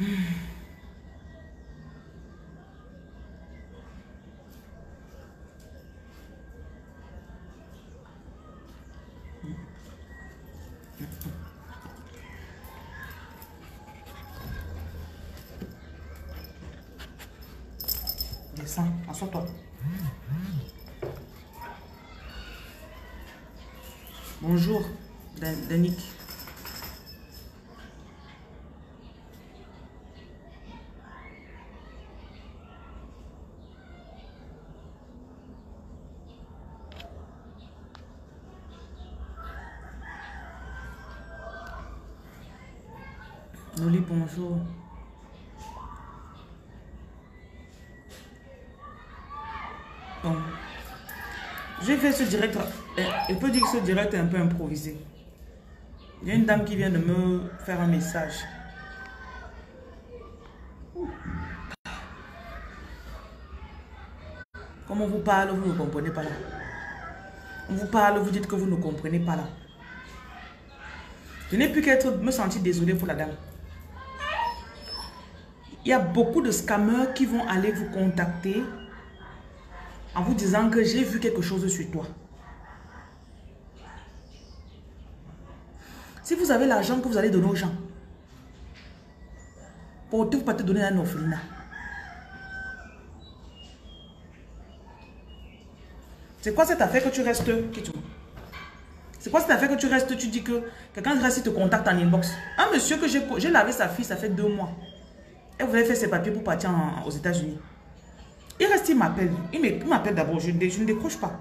Descends, assois-toi. Bonjour, Danick. Noli, bonjour. Bon. J'ai fait ce direct. Je peux dire que ce direct est un peu improvisé. Il y a une dame qui vient de me faire un message. Comme on vous parle, vous ne comprenez pas là. On vous parle, vous dites que vous ne comprenez pas là. Je n'ai plus qu'à me sentir désolé pour la dame. Il y a beaucoup de scammers qui vont aller vous contacter en vous disant que j'ai vu quelque chose sur toi. Si vous avez l'argent que vous allez donner aux gens, pourquoi vous ne pas te donner un orphelinat? C'est quoi cette affaire que tu restes, Kitou? C'est quoi cette affaire que tu restes, tu dis que quelqu'un reste et te contacte en inbox? Un monsieur que j'ai lavé sa fille, ça fait 2 mois. Elle voulait faire ses papiers pour partir aux États-Unis. Il reste, il m'appelle. Il m'appelle d'abord, je ne décroche pas.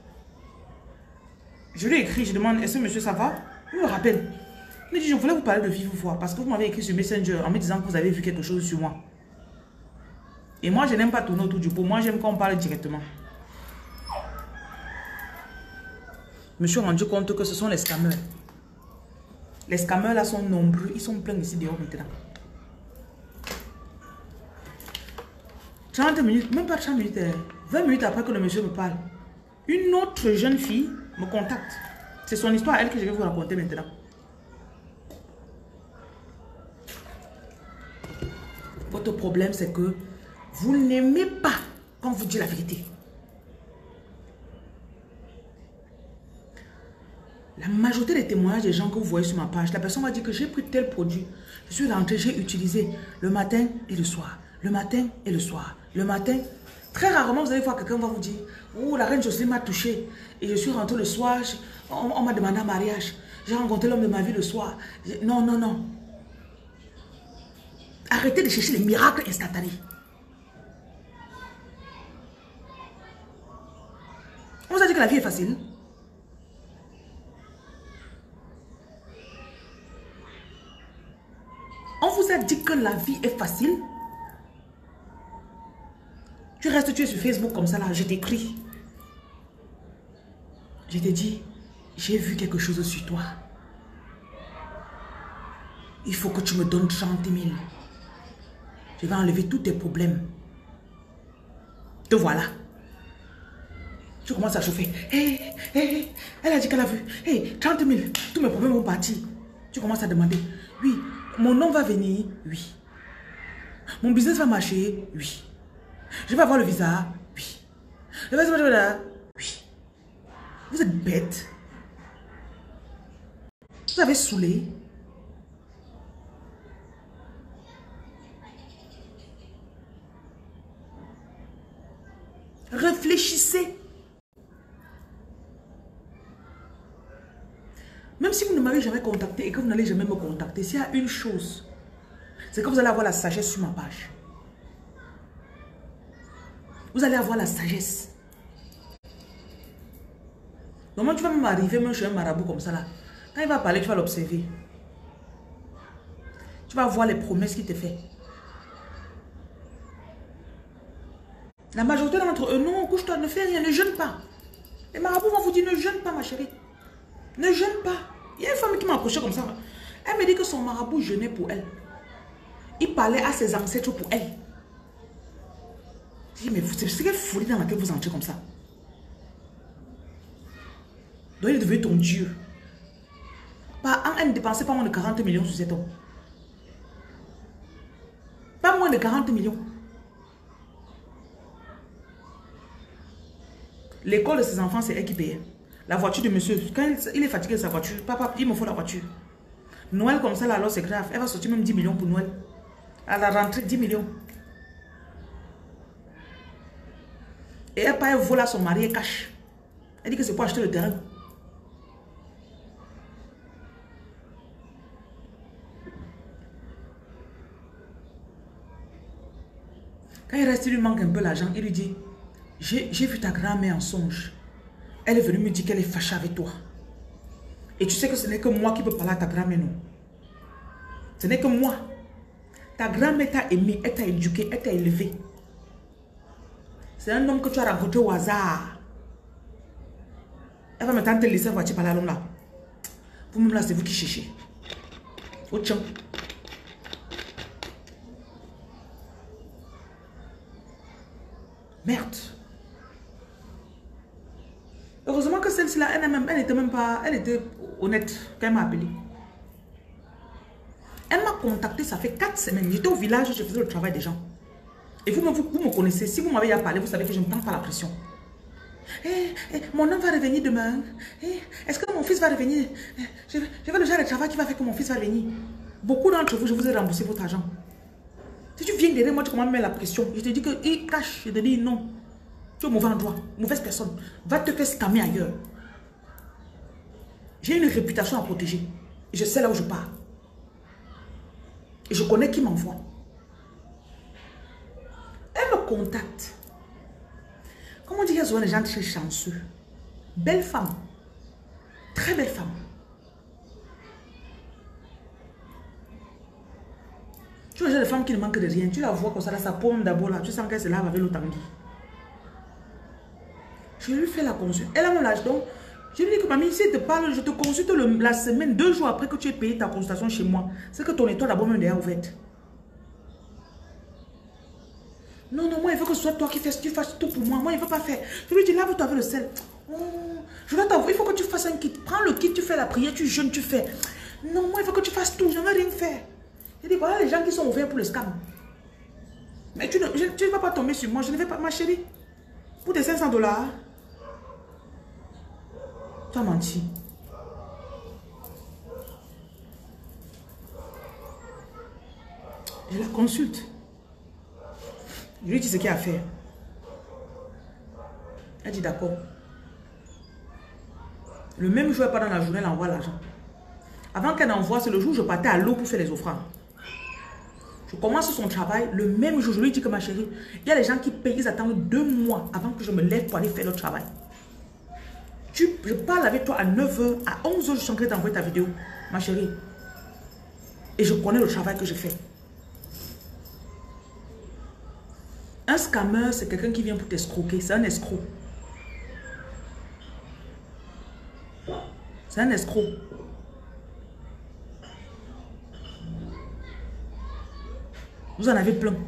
Je lui ai écrit, je demande, est-ce que monsieur ça va? Il me rappelle. Il me dit, je voulais vous parler de vive voix parce que vous m'avez écrit sur Messenger en me disant que vous avez vu quelque chose sur moi. Et moi, je n'aime pas tourner autour du pot. Moi, j'aime qu'on parle directement. Je me suis rendu compte que ce sont les scammers. Les scammers là sont nombreux. Ils sont pleins ici dehors maintenant. 30 minutes, même pas 30 minutes, 20 minutes après que le monsieur me parle, une autre jeune fille me contacte. C'est son histoire, elle, que je vais vous raconter maintenant. Votre problème, c'est que vous n'aimez pas quand on vous dit la vérité. La majorité des témoignages des gens que vous voyez sur ma page, la personne va dire que j'ai pris tel produit. Je suis rentré, j'ai utilisé le matin et le soir. Le matin et le soir. Le matin, très rarement vous allez voir quelqu'un va vous dire, oh, la reine Jocelyne m'a touché. Et je suis rentré le soir, on m'a demandé un mariage. J'ai rencontré l'homme de ma vie le soir. Non, non, non. Arrêtez de chercher les miracles instantanés. On vous a dit que la vie est facile. On vous a dit que la vie est facile. Tu restes, tu es sur Facebook comme ça là, je t'écris. Je t'ai dit, j'ai vu quelque chose sur toi. Il faut que tu me donnes 30 000. Je vais enlever tous tes problèmes. Te voilà. Tu commences à chauffer. Hey, elle a dit qu'elle a vu. Hey, 30 000, tous mes problèmes vont partir. Tu commences à demander. Oui, mon nom va venir. Oui. Mon business va marcher. Oui. Je vais avoir le visa. Oui. Je vais avoir là. Oui. Vous êtes bête. Vous avez saoulé. Réfléchissez. Même si vous ne m'avez jamais contacté et que vous n'allez jamais me contacter, s'il y a une chose, c'est que vous allez avoir la sagesse sur ma page. Vous allez avoir la sagesse. Normalement, tu vas même arriver même chez un marabout comme ça là. Quand il va parler, tu vas l'observer. Tu vas voir les promesses qu'il te fait. La majorité d'entre eux, non, couche-toi, ne fais rien, ne jeûne pas. Les marabouts vont vous dire, ne jeûne pas ma chérie. Ne jeûne pas. Il y a une femme qui m'a approché comme ça. Elle me dit que son marabout jeûnait pour elle. Il parlait à ses ancêtres pour elle. Je dis, mais c'est quelle folie dans laquelle vous entrez comme ça. Donc il est devenu ton Dieu. Par an, elle ne dépensait pas moins de 40 millions sur cet homme. de 40 millions. L'école de ses enfants, c'est elle qui payait. La voiture de monsieur, quand il est fatigué de sa voiture, papa, il me faut la voiture. Noël comme ça, là, alors c'est grave. Elle va sortir même 10 millions pour Noël. À la rentrée, 10 millions. Et elle part, elle vole à son mari, elle cache. Elle dit que c'est pour acheter le terrain. Quand il reste, il lui manque un peu l'argent, il lui dit, j'ai vu ta grand-mère en songe. Elle est venue me dire qu'elle est fâchée avec toi. Et tu sais que ce n'est que moi qui peux parler à ta grand-mère, non? Ce n'est que moi. Ta grand-mère t'a aimé, elle t'a éduqué, elle t'a élevé. C'est un homme que tu as rencontré au hasard. Elle va maintenant te laisser voiture par l'homme là. Vous-même là, c'est vous qui cherchez. Au tchon. Merde. Heureusement que celle-ci là, elle était même pas, elle était honnête quand elle m'a appelé. Elle m'a contacté, ça fait 4 semaines. J'étais au village, je faisais le travail des gens. Et vous me connaissez, si vous m'avez parlé, vous savez que je ne prends pas la pression. Mon homme va revenir demain. Est-ce que mon fils va revenir? Je vais le genre de travail qui va faire que mon fils va revenir. Beaucoup d'entre vous, je vous ai remboursé votre argent. Si tu viens derrière moi, tu commences à me mettre la pression. Je te dis qu'il cache. Je te dis non. Tu es mauvais endroit, mauvaise personne. Va te faire scammer ailleurs. J'ai une réputation à protéger. Et je sais là où je pars. Et je connais qui m'envoie. Elle me contacte. Comment dire, il y a souvent des gens très chanceux. Belle femme. Très belle femme. Tu vois, j'ai des femmes qui ne manquent de rien. Tu la vois comme ça, là, sa paume d'abord là. Tu sens qu'elle se lave avec l'eau tanguy. Je lui fais la consulte. Elle a mon âge. Donc, je lui dis que mamie, si elle te parle, je te consulte la semaine, 2 jours après que tu aies payé ta consultation chez moi. C'est que ton étoile d'abord même déjà ouverte. Non, non, moi, il faut que ce soit toi qui fasses tout pour moi. Moi, il ne faut pas faire. Je lui dis, lave-toi avec le sel. Oh, je dois t'avouer, il faut que tu fasses un kit. Prends le kit, tu fais la prière, tu jeûnes, tu fais. Non, moi, il faut que tu fasses tout. Je ne veux rien faire. Je dis, voilà les gens qui sont ouverts pour le scam. Mais tu ne vas pas tomber sur moi. Je ne vais pas, ma chérie. Pour tes 500 $. Tu as menti. Je la consulte. Je lui dis ce qu'il y a à faire. Elle dit d'accord. Le même jour, pas dans la journée, elle envoie l'argent. Avant qu'elle envoie, c'est le jour où je partais à l'eau pour faire les offrandes. Je commence son travail. Le même jour, je lui dis que ma chérie, il y a des gens qui payent, ils attendent 2 mois avant que je me lève pour aller faire le travail. Je parle avec toi à 9 h, à 11 h, je suis en train d'envoyer ta vidéo, ma chérie. Et je connais le travail que je fais. Un scammer, c'est quelqu'un qui vient pour t'escroquer. C'est un escroc. C'est un escroc. Vous en avez plein.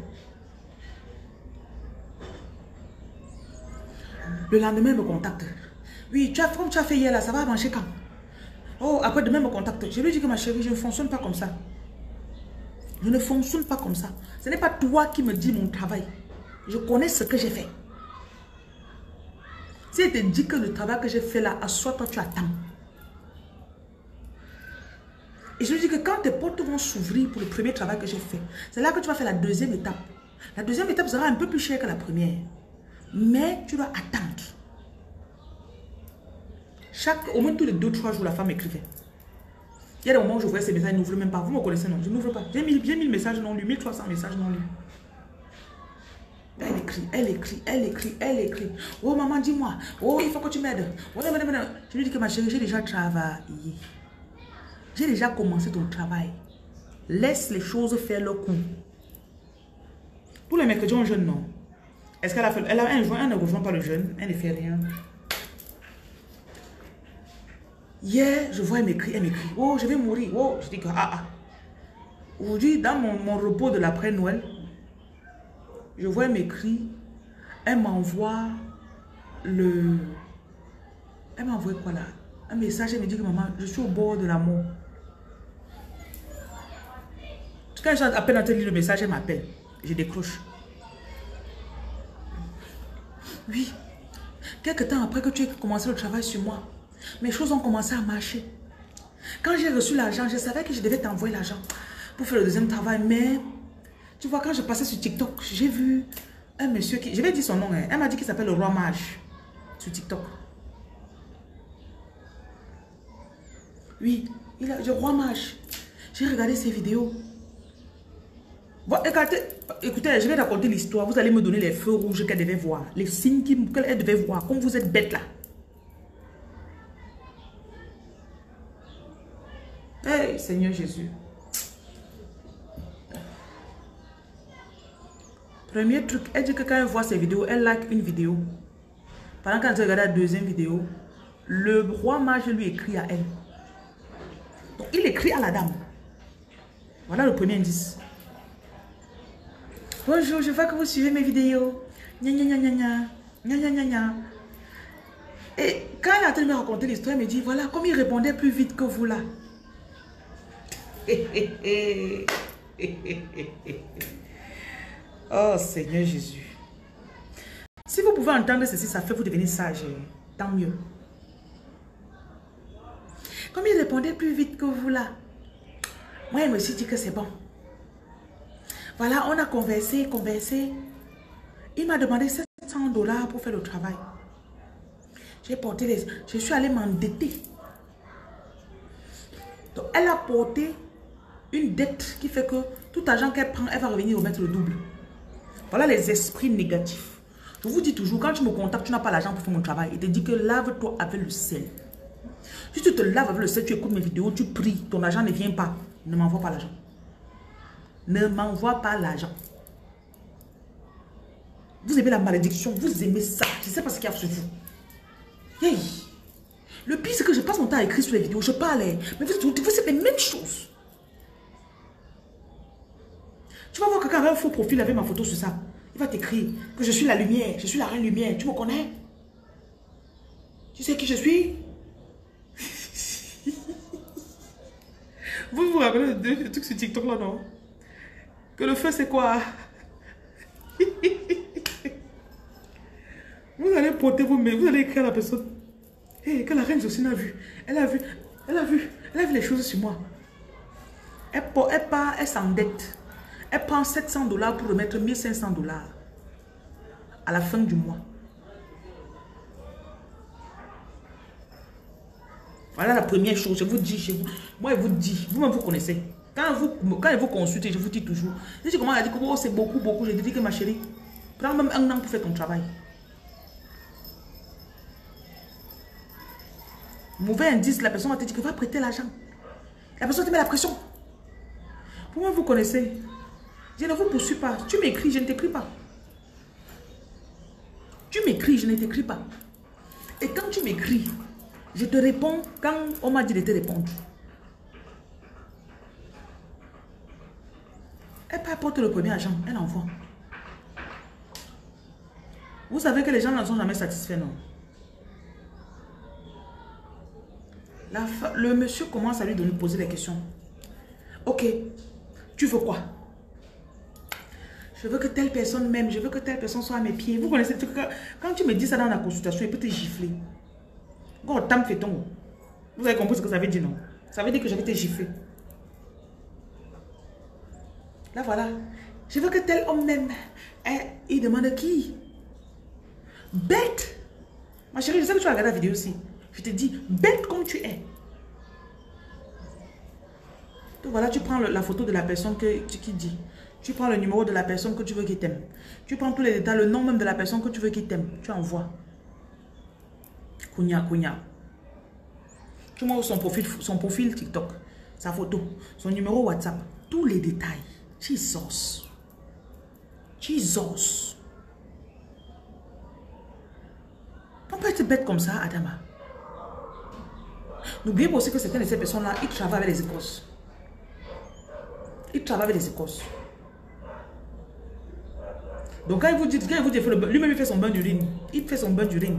Le lendemain, il me contacte. Oui, comme tu as fait hier là, ça va marcher quand? Oh, après demain, il me contacte. Je lui dis que ma chérie, je ne fonctionne pas comme ça. Je ne fonctionne pas comme ça. Ce n'est pas toi qui me dis mon travail. Je connais ce que j'ai fait. Si elle te dit que le travail que j'ai fait là, assois-toi, tu attends. Et je lui dis que quand tes portes vont s'ouvrir pour le premier travail que j'ai fait, c'est là que tu vas faire la deuxième étape. La deuxième étape sera un peu plus chère que la première. Mais tu dois attendre. Au moins tous les 2-3 jours, la femme écrivait. Il y a des moments où je voyais ces messages, ils n'ouvrent même pas. Vous me connaissez, non? Je n'ouvre pas. J'ai mis messages non lus, 1300 messages non lus. Elle écrit, elle écrit, elle écrit, elle écrit. Oh maman, dis-moi. Oh, il faut que tu m'aides. Oh, je lui dis que ma chérie, j'ai déjà travaillé. J'ai déjà commencé ton travail. Laisse les choses faire leur coup. Tous les mercredis, on jeûne, non? Est-ce qu'elle a fait... Elle ne rejoint pas le jeûne. Elle ne fait rien. Hier, je vois, elle m'écrit. Oh, je vais mourir. Oh, je dis que Aujourd'hui, dans mon repos de l'après-Noël, je vois, elle m'écrit. Elle m'envoie le... Elle m'a envoyé quoi là? Un message, elle me dit que maman, je suis au bord de la mort. Quand j'ai à peine entendu le message, elle m'appelle. je décroche. Oui. Quelques temps après que tu aies commencé le travail sur moi, mes choses ont commencé à marcher. Quand j'ai reçu l'argent, je savais que je devais t'envoyer l'argent pour faire le deuxième travail. Mais, tu vois, quand je passais sur TikTok, j'ai vu un monsieur qui... Je vais dire son nom. Hein, elle m'a dit qu'il s'appelle le Roi Mage sur TikTok. Oui, il a le Roi Mage. J'ai regardé ses vidéos. Bon, écoutez, je vais raconter l'histoire. Vous allez me donner les feux rouges qu'elle devait voir. Les signes qu'elle devait voir. Comme vous êtes bête là. Hey, Seigneur Jésus. Premier truc, elle dit que quand elle voit ses vidéos, elle like une vidéo. Pendant qu'elle regarde la deuxième vidéo, le Roi Mage lui écrit à elle. Donc, il écrit à la dame. Voilà le premier indice. Bonjour, je vois que vous suivez mes vidéos. Gna gna gna gna gna. Gna gna gna gna. Et quand elle a terminé de me raconter l'histoire, elle me dit, voilà, comme il répondait plus vite que vous là. Oh Seigneur Jésus. Si vous pouvez entendre ceci, ça fait vous devenir sage. Tant mieux. Comme il répondait plus vite que vous là. Moi, je me suis dit que c'est bon. Voilà, on a conversé. Il m'a demandé $700 pour faire le travail. J'ai porté les... Je suis allée m'endetter. Donc, elle a porté une dette qui fait que tout argent qu'elle prend, elle va revenir remettre le double. Voilà les esprits négatifs. Je vous dis toujours, quand tu me contactes, tu n'as pas l'argent pour faire mon travail. Il te dit que lave-toi avec le sel. Si tu te laves avec le sel, tu écoutes mes vidéos, tu pries, ton argent ne vient pas. Ne m'envoie pas l'argent. Ne m'envoie pas l'argent. Vous aimez la malédiction, vous aimez ça. Je ne sais pas ce qu'il y a sur vous. Hey. Le pire, c'est que je passe mon temps à écrire sur les vidéos. Je parle, mais vous c'est les mêmes choses. Tu vas voir quelqu'un avec un faux profil avec ma photo sur ça. Il va t'écrire que je suis la lumière, je suis la reine lumière. Tu me connais? Tu sais qui je suis? Vous vous rappelez de trucs sur TikTok là, non? Que le feu, c'est quoi? Vous allez porter vos mains, vous allez écrire à la personne. Hey, que la reine Jocelyne a vu. Elle a vu les choses sur moi. Elle s'endette. Elle prend $700 pour remettre $1500 à la fin du mois. Voilà la première chose, je vous dis, moi je vous dis, vous-même vous connaissez. Quand vous consultez, je vous dis toujours. Si je commence à dire que oh, c'est beaucoup, je te dis que ma chérie, prends même un an pour faire ton travail. Mauvais indice, la personne va te dire que va prêter l'argent. La personne te met la pression. Vous-même vous connaissez. Je ne vous poursuis pas. Tu m'écris, je ne t'écris pas. Tu m'écris, je ne t'écris pas. Et quand tu m'écris, je te réponds quand on m'a dit de te répondre. Elle peut apporter le premier argent, elle envoie. Vous savez que les gens ne sont jamais satisfaits, non? Le monsieur commence à lui poser des questions. Ok, tu veux quoi? Je veux que telle personne m'aime, je veux que telle personne soit à mes pieds. Vous connaissez, quand tu me dis ça dans la consultation, il peut te gifler. Vous avez compris ce que ça veut dire, non? Ça veut dire que je vais te gifler. Là, voilà. Je veux que tel homme m'aime. Il demande qui? Bête. Ma chérie, je sais que tu as regardé la vidéo aussi. Je te dis, bête comme tu es. Donc voilà, tu prends la photo de la personne qui dit. Tu prends le numéro de la personne que tu veux qu'il t'aime. Tu prends tous les détails, le nom même de la personne que tu veux qu'il t'aime. Tu envoies. Kounia. Tu montres son profil TikTok, sa photo, son numéro WhatsApp, tous les détails. Jesus. On peut être bête comme ça, Adama. N'oubliez pas aussi que certaines de ces personnes-là, ils travaillent avec les Écosses. Donc quand il vous dit, lui-même il fait son bain d'urine. Il fait son bain d'urine.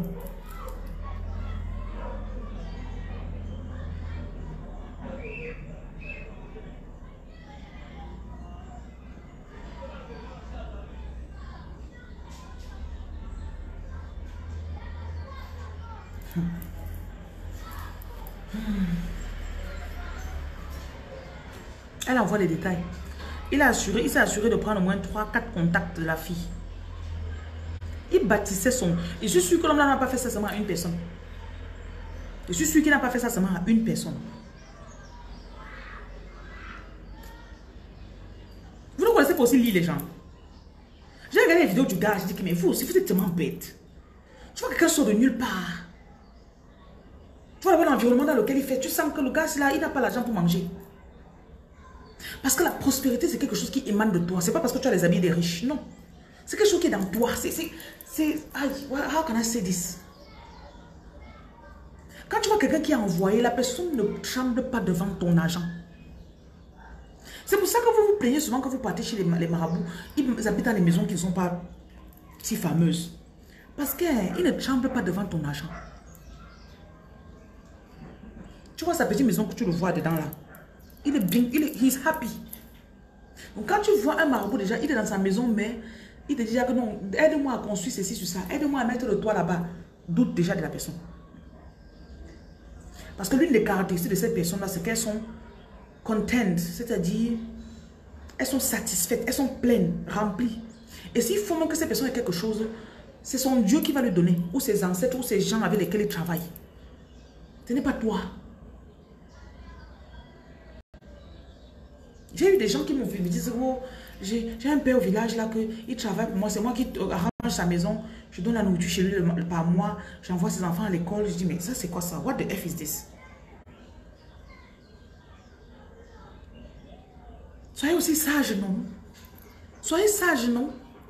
Elle envoie les détails. Il s'est assuré de prendre au moins 3-4 contacts de la fille. Il bâtissait son... Et je suis sûr que l'homme n'a pas fait ça seulement à une personne. Je suis sûr qu'il n'a pas fait ça seulement à une personne. Vous ne connaissez pas aussi lire les gens. J'ai regardé les vidéos du gars, je dis que mais vous aussi, vous êtes tellement bête. Tu vois quelqu'un sort de nulle part. Tu vois l'environnement dans lequel il fait. Tu sens que le gars, là, il n'a pas l'argent pour manger. Parce que la prospérité, c'est quelque chose qui émane de toi. C'est pas parce que tu as les habits des riches. Non. C'est quelque chose qui est dans toi. How can I say this? Quand tu vois quelqu'un qui a envoyé, la personne ne tremble pas devant ton argent. C'est pour ça que vous vous plaignez souvent quand vous partez chez les marabouts. Ils habitent dans des maisons qui ne sont pas si fameuses. Parce qu'ils ne tremblent pas devant ton argent. Tu vois sa petite maison que tu le vois dedans là. Il est bien, he's happy. Donc quand tu vois un marabout déjà, il est dans sa maison, mais il te dit que non, aide-moi à construire ceci sur ça, aide-moi à mettre le toit là-bas. Doute déjà de la personne. Parce que l'une des caractéristiques de ces personnes-là, c'est qu'elles sont content, c'est-à-dire elles sont satisfaites, elles sont pleines, remplies. Et s'il faut même que ces personnes aient quelque chose, c'est son Dieu qui va lui donner, ou ses ancêtres, ou ses gens avec lesquels il travaille. Ce n'est pas toi. J'ai eu des gens qui me disent, oh, j'ai un père au village là, il travaille pour moi, c'est moi qui arrange sa maison, je donne la nourriture chez lui par mois, j'envoie ses enfants à l'école. Je dis, mais ça c'est quoi ça? What the F is this? Soyez aussi sage, non? Soyez sage, non?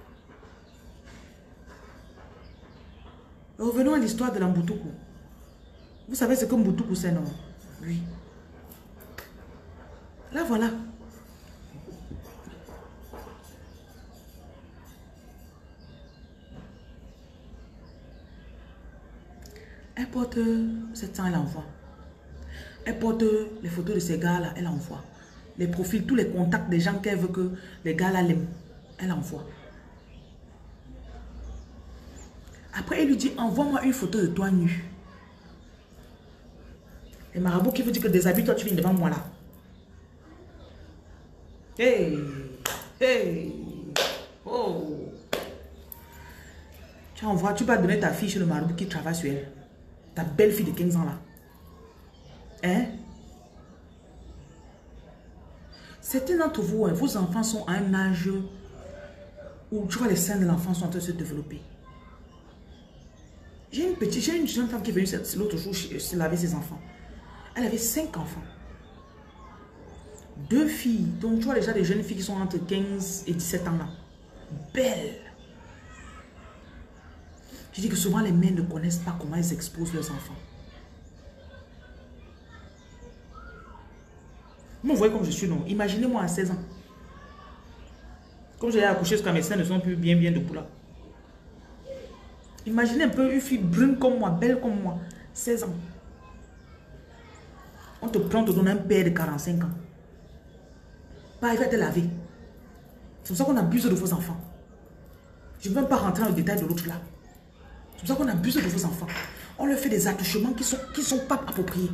Revenons à l'histoire de l'Amboutoukou. Vous savez ce que Mboutoukou c'est, non? Oui. Là, voilà. Elle porte 700, elle envoie. Elle porte les photos de ces gars-là, elle envoie. Les profils, tous les contacts des gens qu'elle veut que les gars-là l'aiment, elle envoie. Après, elle lui dit, envoie-moi une photo de toi nu. Les marabouts qui vous disent que déshabille-toi, tu viens devant moi là. Hey, hey, oh. Tu vas donner ta fille chez le marabout qui travaille sur elle. Ta belle fille de 15 ans là. Hein? Certains d'entre vous, hein, vos enfants sont à un âge où tu vois les seins de l'enfant sont en train de se développer. J'ai une jeune femme qui est venue l'autre jour se laver ses enfants. Elle avait 5 enfants. 2 filles. Donc tu vois déjà des jeunes filles qui sont entre 15 et 17 ans là. Belles. Je dis que souvent les mères ne connaissent pas comment elles exposent leurs enfants. Vous me voyez comme je suis, non? Imaginez-moi à 16 ans. Comme j'ai accouché jusqu'à mes seins ne sont plus bien debout là. Imaginez un peu une fille brune comme moi, belle comme moi, 16 ans. On te prend, on te donne un père de 45 ans. Pas, il va te laver. C'est pour ça qu'on abuse de vos enfants. Je ne veux même pas rentrer dans le détail de l'autre là. C'est pour ça qu'on abuse de vos enfants. On leur fait des attouchements qui sont pas appropriés.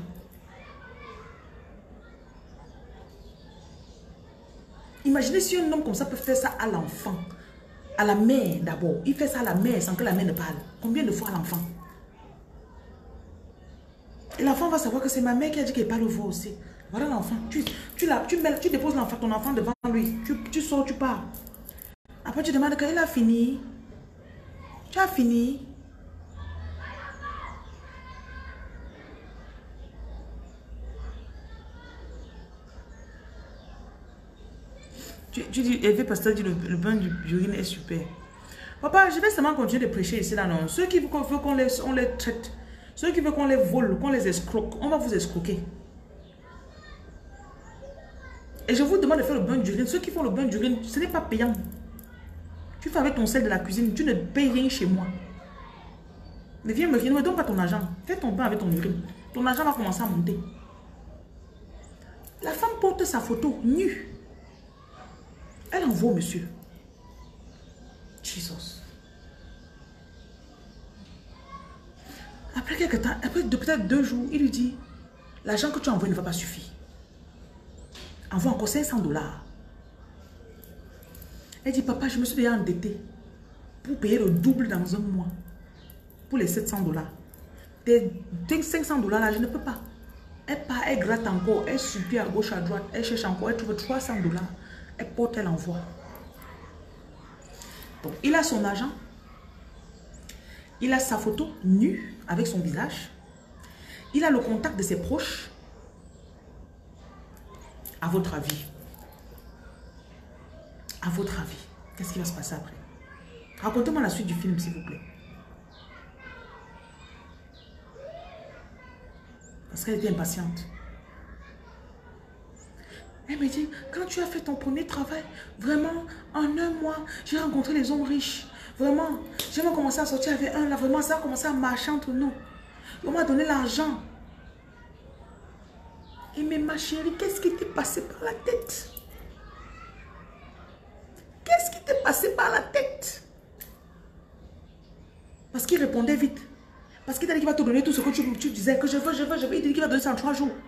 Imaginez si un homme comme ça peut faire ça à l'enfant. À la mère d'abord. Il fait ça à la mère sans que la mère ne parle. Combien de fois à l'enfant? Et l'enfant va savoir que c'est ma mère qui a dit qu'elle parle aux voix aussi. Voilà l'enfant. Tu déposes ton enfant devant lui. Tu sors, tu pars. Après tu demandes qu'il a fini. Tu as fini. Tu dis, Hervé Pasteur dit le bain d'urine est super. Papa, je vais seulement continuer de prêcher ici là, non. Ceux qui veulent qu'on les traite, ceux qui veulent qu'on les vole, qu'on les escroque, on va vous escroquer. Et je vous demande de faire le bain d'urine. Ceux qui font le bain d'urine, ce n'est pas payant. Tu fais avec ton sel de la cuisine, tu ne payes rien chez moi. Ne viens me donne pas ton argent. Fais ton bain avec ton urine. Ton argent va commencer à monter. La femme porte sa photo nue. Elle envoie au monsieur. Jesus. Après quelques temps, après peut-être 2 jours, il lui dit, l'argent que tu as envoyé ne va pas suffire. Envoie encore 500 dollars. Elle dit, papa, je me suis déjà endettée pour payer le double dans un mois. Pour les 700 dollars. Tes 500 dollars là, je ne peux pas. Elle part, elle gratte encore, elle supplie à gauche, à droite, elle cherche encore, elle trouve 300 dollars. Elle porte, elle envoie. Donc, il a son argent. Il a sa photo nue avec son visage. Il a le contact de ses proches. À votre avis? À votre avis, qu'est-ce qui va se passer après? Racontez-moi la suite du film, s'il vous plaît. Parce qu'elle était impatiente. Elle me dit, quand tu as fait ton premier travail, vraiment, en un mois, j'ai rencontré les hommes riches. Vraiment, j'ai même commencé à sortir avec un là. Vraiment, ça a commencé à marcher entre nous. On m'a donné l'argent. Et mais ma chérie, qu'est-ce qui t'est passé par la tête? Qu'est-ce qui t'est passé par la tête? Parce qu'il répondait vite. Parce qu'il t'a dit qu'il va te donner tout ce que tu disais, que je veux. Il dit qu'il va donner ça en 3 jours.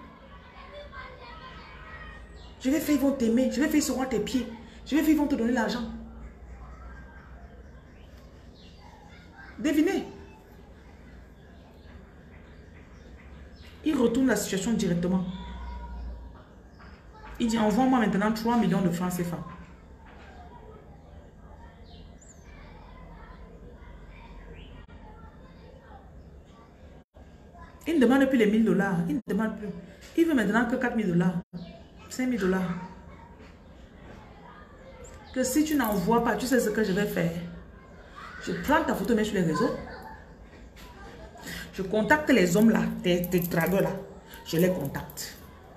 Je vais faire, ils vont t'aimer. Je vais faire, ils seront à tes pieds. Je vais faire, ils vont te donner l'argent. Devinez. Il retourne la situation directement. Il dit, envoie-moi maintenant 3 millions de francs CFA. Il ne demande plus les 1000 dollars. Il ne demande plus. Il veut maintenant que 4000 dollars. 5000 dollars. Que si tu n'envoies pas, tu sais ce que je vais faire. Je prends ta photo, mets sur les réseaux. Je contacte les hommes là, tes dragueurs là. Je les contacte.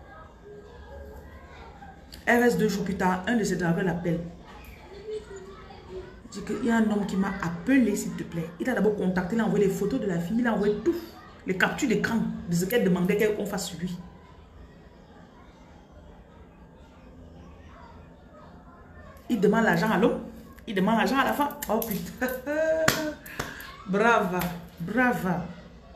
Elle reste 2 jours plus tard, un de ces dragueurs l'appelle. Il dit qu'il y a un homme qui m'a appelé, s'il te plaît. Il a d'abord contacté, il a envoyé les photos de la fille, il a envoyé tout. Les captures d'écran de ce qu'elle demandait qu'on fasse sur lui. Il demande l'argent à l'homme. Il demande l'argent à la femme. Oh putain. Brava. Brava.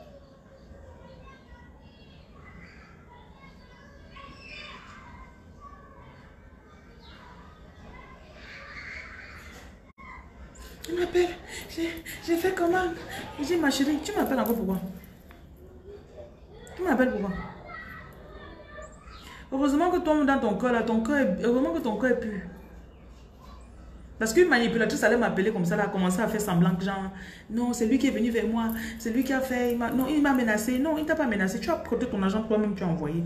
Il m'appelle. J'ai fait comment? Je dis, ma chérie, tu m'appelles encore pourquoi? Tu m'appelles pourquoi? Heureusement que toi, dans ton cœur, là, heureusement que ton cœur est pur. Parce qu'une manipulatrice allait m'appeler comme ça, là, commencer à faire semblant que genre, non, c'est lui qui est venu vers moi, c'est lui qui a fait, non, il m'a menacé. Non, il t'a pas menacé, tu as prêté ton argent toi-même, tu as envoyé.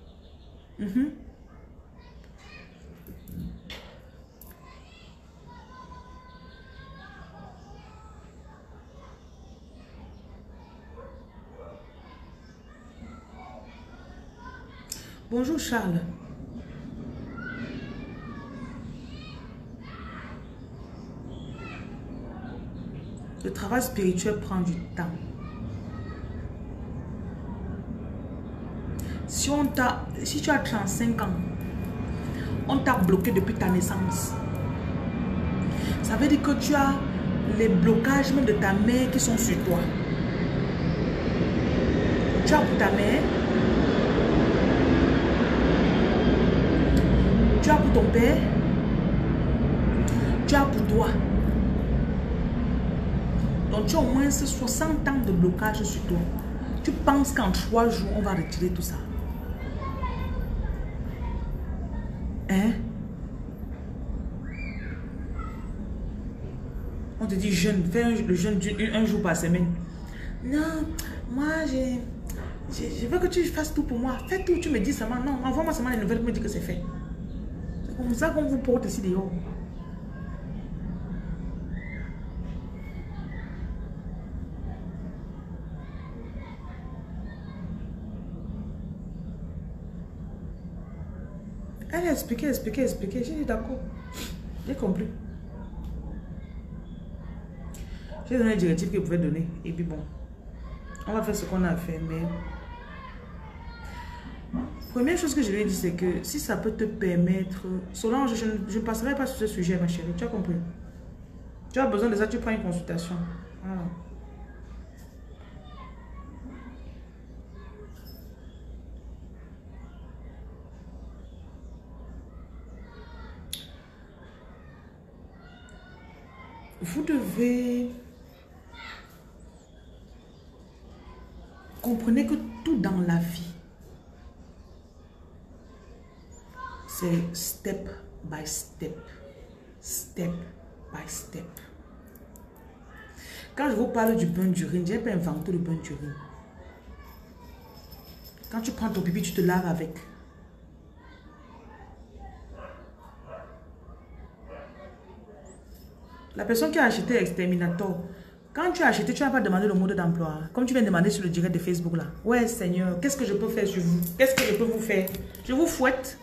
Bonjour Charles. Le travail spirituel prend du temps. Si tu as 35 ans, on t'a bloqué depuis ta naissance. Ça veut dire que tu as les blocages même de ta mère qui sont sur toi. Tu as pour ta mère, tu as pour ton père, tu as pour toi. Donc tu as au moins 60 ans de blocage sur toi. Tu penses qu'en 3 jours, on va retirer tout ça? Hein? On te dit jeûne, fais le jeûne un jour par semaine. Non, moi je veux que tu fasses tout pour moi. Fais tout, tu me dis seulement. Non, envoie-moi seulement les nouvelles pour me dire que c'est fait. C'est comme ça qu'on vous porte ici dehors. Elle a expliqué. J'ai dit d'accord. J'ai compris. J'ai donné les directives qu'il pouvait donner. Et puis bon, on va faire ce qu'on a fait. Mais première chose que je lui ai dit, c'est que si ça peut te permettre... Solange, je ne passerai pas sur ce sujet, ma chérie. Tu as compris? Tu as besoin de ça, tu prends une consultation. Voilà. vous devez... Comprenez que tout dans la vie, c'est step by step. Step by step. Quand je vous parle du bain d'urine, je n'ai pas inventé le bain d'urine. Quand tu prends ton pipi, tu te laves avec. La personne qui a acheté Exterminator, quand tu as acheté, tu n'as pas demandé le mode d'emploi. Comme tu viens de demander sur le direct de Facebook là. Ouais Seigneur, qu'est-ce que je peux faire sur vous? Qu'est-ce que je peux vous faire? Je vous fouette.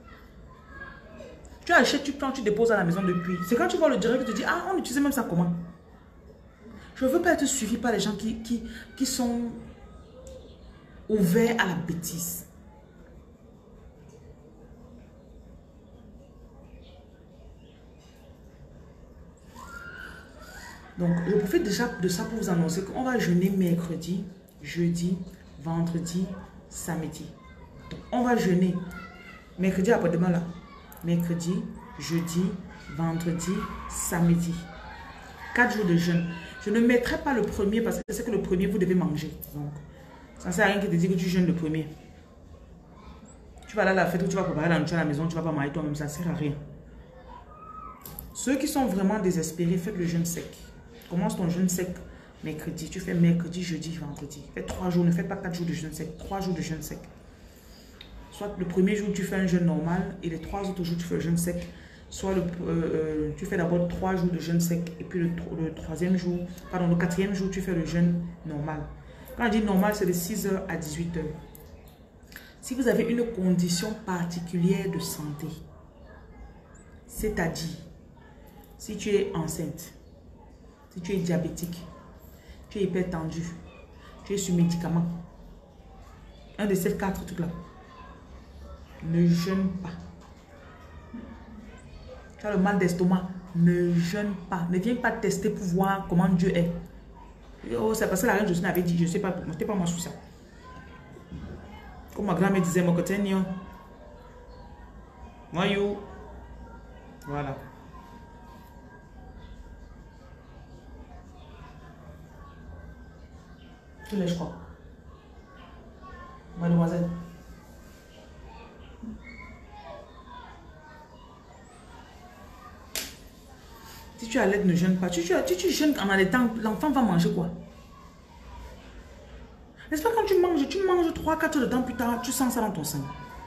Tu achètes, tu prends, tu déposes à la maison depuis. C'est quand tu vois le direct que tu te dis, ah, on utilise même ça comment? Je ne veux pas être suivi par les gens qui sont ouverts à la bêtise. Donc, je profite déjà de ça pour vous annoncer qu'on va jeûner mercredi, jeudi, vendredi, samedi. Donc, on va jeûner mercredi après-demain là. Mercredi, jeudi, vendredi, samedi. 4 jours de jeûne. Je ne mettrai pas le premier parce que c'est que le premier, vous devez manger. Donc, ça ne sert à rien que de dire que tu jeûnes le premier. Tu vas aller à la fête ou tu vas préparer la nourriture à la maison, tu ne vas pas manger toi-même, ça ne sert à rien. Ceux qui sont vraiment désespérés, faites le jeûne sec. Commence ton jeûne sec mercredi. Tu fais mercredi, jeudi, vendredi. Fais 3 jours, ne fais pas 4 jours de jeûne sec. 3 jours de jeûne sec. Soit le premier jour, tu fais un jeûne normal et les 3 autres jours, tu fais un jeûne sec. Soit tu fais d'abord 3 jours de jeûne sec et puis le troisième jour, pardon, le 4e jour, tu fais le jeûne normal. Quand je dis normal, c'est de 6h à 18h. Si vous avez une condition particulière de santé, c'est-à-dire si tu es enceinte, si tu es diabétique, tu es hypertendu, tu es sur médicament, un de ces 4 trucs-là, ne jeûne pas. Tu as le mal d'estomac, ne jeûne pas. Ne viens pas tester pour voir comment Dieu est. Oh, c'est parce que la reine Jocelyne avait dit, je ne sais pas, je n'étais pas moi sous ça. Comme ma grand-mère disait, mon côté, Moyou. Voilà. Tu l'es, je crois. Mademoiselle. Si tu es à l'aide, ne jeûne pas. Si tu jeûnes en allaitant, l'enfant va manger quoi? N'est-ce pas quand tu manges 3-4 heures de temps plus tard, tu sens ça dans ton sein.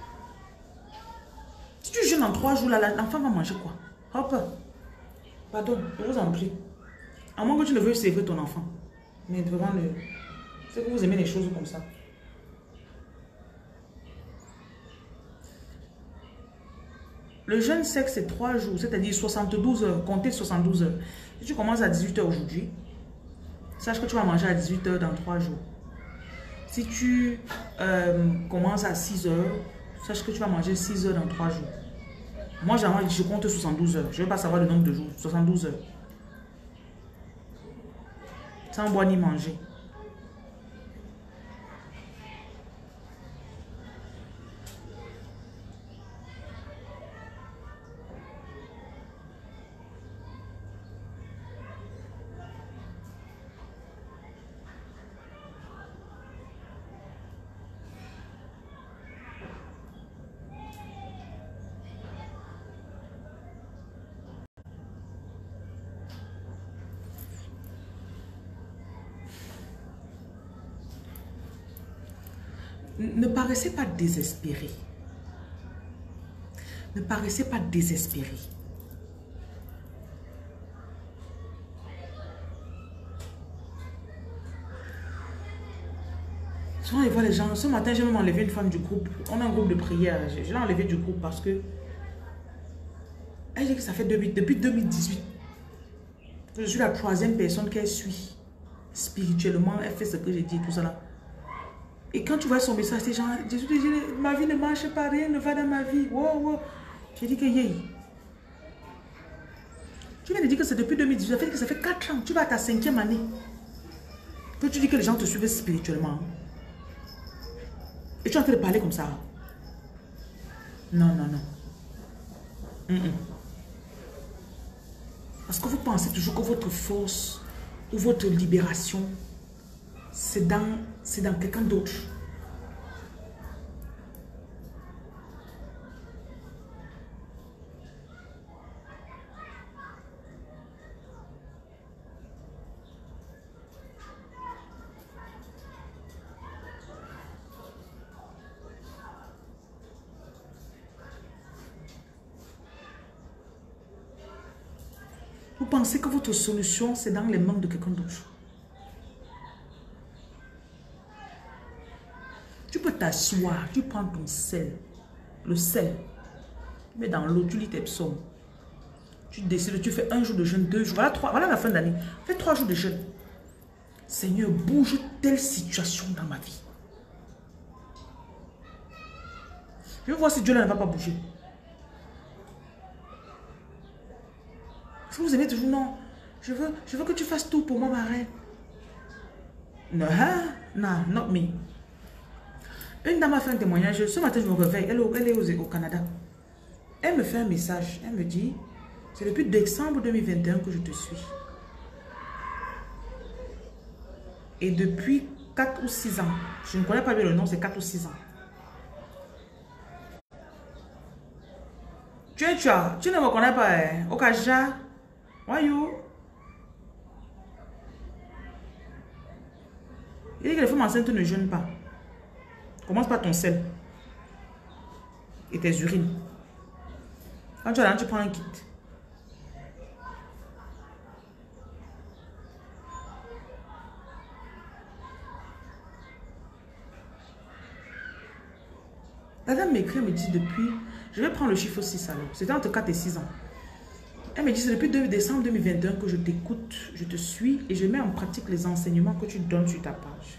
Si tu jeûnes en 3 jours, l'enfant va manger quoi? Hop. Pardon, je vous en prie. À moins que tu ne veuilles servir ton enfant. Mais vraiment, c'est que vous aimez les choses comme ça. Le jeûne sec, c'est 3 jours, c'est-à-dire 72 heures. Comptez 72 heures. Si tu commences à 18 h aujourd'hui, sache que tu vas manger à 18 h dans 3 jours. Si tu commences à 6 heures, sache que tu vas manger 6 heures dans 3 jours. Moi, je compte 72 heures. Je ne veux pas savoir le nombre de jours. 72 heures. Sans boire ni manger. Ne paraissez pas désespéré. Ne paraissez pas désespéré. Souvent, je vois les gens. Ce matin, j'ai même enlevé une femme du groupe. On a un groupe de prière. Je l'ai enlevé du groupe parce que elle dit que ça fait depuis 2018 que je suis la 3e personne qu'elle suit. Spirituellement, elle fait ce que j'ai dit, tout ça là. Et quand tu vois son message, c'est genre, Jésus te dit, ma vie ne marche pas, rien ne va dans ma vie. Wow, wow. J'ai dit que yé. Tu viens de dire que c'est depuis 2018, ça fait 4 ans, tu vas à ta 5e année. Que tu dis que les gens te suivent spirituellement. Et tu es en train de parler comme ça. Non, non, non. Parce que vous pensez toujours que votre force ou votre libération, c'est dans quelqu'un d'autre. Vous pensez que votre solution, c'est dans les mains de quelqu'un d'autre. Tu peux t'asseoir, tu prends ton sel, le sel, tu mets dans l'eau, tu lis tes psaumes. Tu décides, tu fais 1 jour de jeûne, 2 jours, voilà la fin d'année. Fais 3 jours de jeûne. Seigneur, bouge telle situation dans ma vie. Je veux voir si Dieu là ne va pas bouger. Est-ce que vous aimez toujours? Non. Je veux que tu fasses tout pour moi, ma reine. Non, non, not me. Une dame a fait un témoignage. Ce matin, je me réveille. Elle est au Canada. Elle me fait un message. Elle me dit, c'est depuis décembre 2021 que je te suis. Et depuis 4 ou 6 ans, je ne connais pas bien le nom, c'est 4 ou 6 ans. Tu ne me connais pas, hein? Okaja, why you? Il dit que les femmes enceintes ne jeûnent pas. Commence par ton sel et tes urines. Quand tu as là, tu prends un kit. La dame m'écrit, elle me dit depuis, je vais prendre le chiffre 6 alors. C'était entre 4 et 6 ans. Elle me dit, c'est depuis décembre 2021 que je t'écoute, je te suis et je mets en pratique les enseignements que tu donnes sur ta page.